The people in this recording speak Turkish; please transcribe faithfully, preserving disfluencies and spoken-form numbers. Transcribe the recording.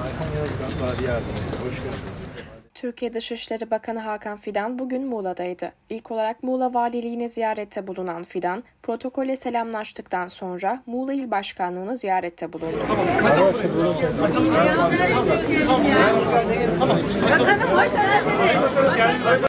Türkiye Dışişleri Bakanı Hakan Fidan bugün Muğla'daydı. İlk olarak Muğla Valiliğine ziyarette bulunan Fidan, protokole selamlaştıktan sonra Muğla İl Başkanlığı'nı ziyarette bulundu.